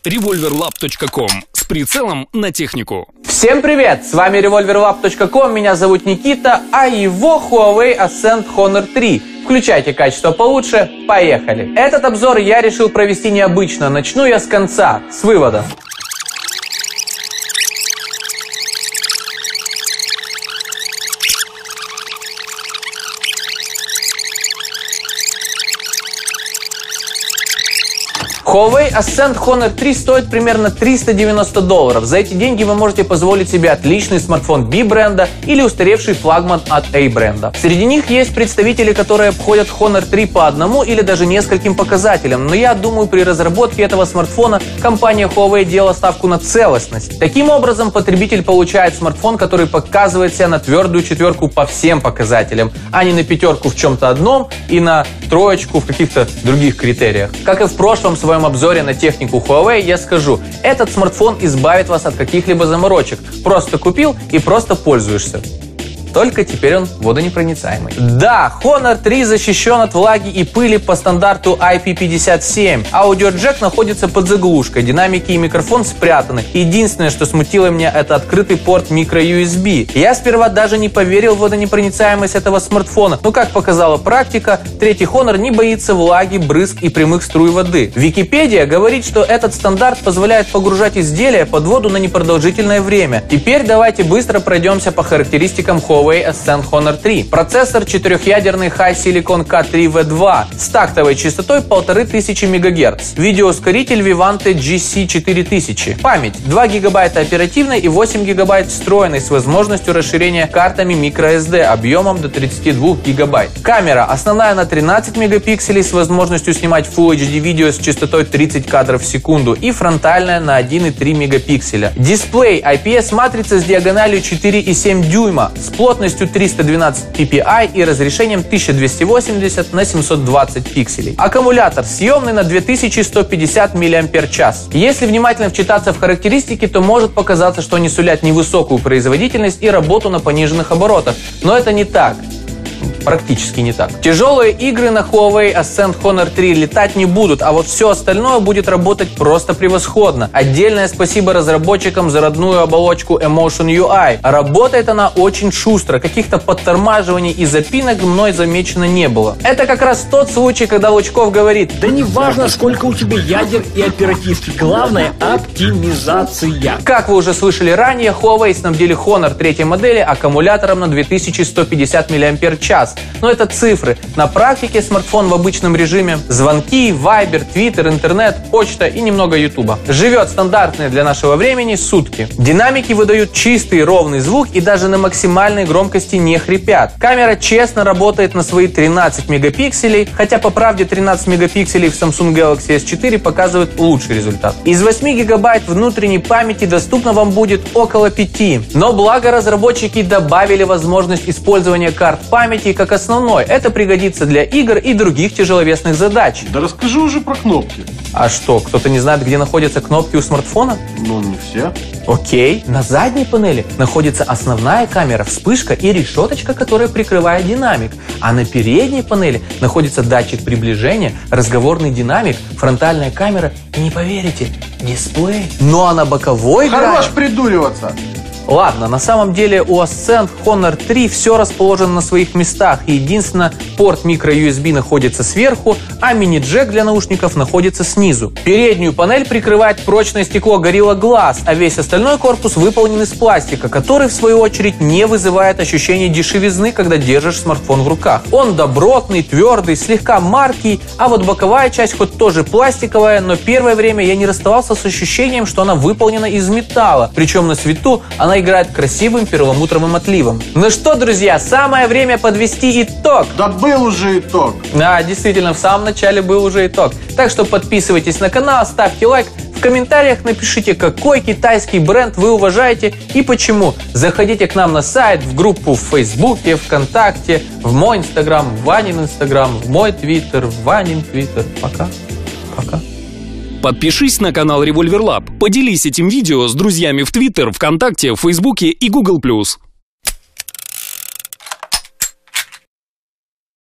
revolverlab.com с прицелом на технику. Всем привет! С вами revolverlab.com, меня зовут Никита, а его Huawei Ascend Honor 3. Включайте качество получше, поехали! Этот обзор я решил провести необычно, начну я с конца, с вывода. Huawei Ascend Honor 3 стоит примерно $390. За эти деньги вы можете позволить себе отличный смартфон B бренда или устаревший флагман от A бренда. Среди них есть представители, которые обходят Honor 3 по одному или даже нескольким показателям, но я думаю, при разработке этого смартфона компания Huawei делала ставку на целостность. Таким образом, потребитель получает смартфон, который показывает себя на твердую четверку по всем показателям, а не на пятерку в чем-то одном и на троечку в каких-то других критериях. Как и в прошлом своем обзоре на технику Huawei я скажу, этот смартфон избавит вас от каких-либо заморочек. Просто купил и просто пользуешься. Только теперь он водонепроницаемый. Да, Honor 3 защищен от влаги и пыли по стандарту IP57. Аудиоджек находится под заглушкой, динамики и микрофон спрятаны. Единственное, что смутило меня, это открытый порт microUSB. Я сперва даже не поверил в водонепроницаемость этого смартфона, но, как показала практика, третий Honor не боится влаги, брызг и прямых струй воды. Википедия говорит, что этот стандарт позволяет погружать изделия под воду на непродолжительное время. Теперь давайте быстро пройдемся по характеристикам Huawei Ascend Honor 3. Процессор 4-ядерный High Silicon K3V2 с тактовой частотой 1500 МГц. Видеоускоритель Vivante GC4000. Память 2 ГБ оперативной и 8 ГБ встроенной с возможностью расширения картами microSD объемом до 32 ГБ. Камера основная на 13 мегапикселей с возможностью снимать Full HD видео с частотой 30 кадров в секунду и фронтальная на 1,3 мегапикселя. Дисплей IPS-матрица с диагональю 4,7 дюйма с плотностью 312 ppi и разрешением 1280 на 720 пикселей. Аккумулятор съемный на 2150 мАч. Если внимательно вчитаться в характеристики, то может показаться, что они сулят невысокую производительность и работу на пониженных оборотах, но это не так. Практически не так. Тяжелые игры на Huawei Ascend Honor 3 летать не будут, а вот все остальное будет работать просто превосходно. Отдельное спасибо разработчикам за родную оболочку Emotion UI. Работает она очень шустро, каких-то подтормаживаний и запинок мной замечено не было. Это как раз тот случай, когда Лучков говорит: да не важно, сколько у тебя ядер и оперативки, главное оптимизация. Как вы уже слышали ранее, Huawei снабдили Honor 3 модели аккумулятором на 2150 мАч. Но это цифры. На практике смартфон в обычном режиме звонки, Viber, Twitter, интернет, почта и немного Ютуба. Живет стандартные для нашего времени сутки. Динамики выдают чистый ровный звук и даже на максимальной громкости не хрипят. Камера честно работает на свои 13 мегапикселей, хотя по правде 13 мегапикселей в Samsung Galaxy S4 показывает лучший результат. Из 8 гигабайт внутренней памяти доступно вам будет около 5. Но благо разработчики добавили возможность использования карт памяти как основной. Это пригодится для игр и других тяжеловесных задач. Да расскажи уже про кнопки. А что, кто-то не знает, где находятся кнопки у смартфона? Ну, не все. Окей. На задней панели находится основная камера, вспышка и решеточка, которая прикрывает динамик. А на передней панели находится датчик приближения, разговорный динамик, фронтальная камера и, не поверите, дисплей. Ну а на боковой Хорош придуриваться. Ладно, на самом деле у Ascend Honor 3 все расположено на своих местах. И единственное, порт microUSB находится сверху, а мини-джек для наушников находится снизу. Переднюю панель прикрывает прочное стекло Gorilla Glass, а весь остальной корпус выполнен из пластика, который в свою очередь не вызывает ощущения дешевизны, когда держишь смартфон в руках. Он добротный, твердый, слегка маркий, а вот боковая часть хоть тоже пластиковая, но первое время я не расставался с ощущением, что она выполнена из металла, причем на свету она играет красивым перламутровым отливом. Ну что, друзья, самое время подвести итог. Да был уже итог. Да, действительно, в самом начале был уже итог. Так что подписывайтесь на канал, ставьте лайк. В комментариях напишите, какой китайский бренд вы уважаете и почему. Заходите к нам на сайт, в группу в Фейсбуке, ВКонтакте, в мой Инстаграм, в Ванин Инстаграм, в мой Твиттер, в Ванин Твиттер. Пока. Пока. Подпишись на канал Revolver Lab, поделись этим видео с друзьями в Twitter, ВКонтакте, Фейсбуке и Google+.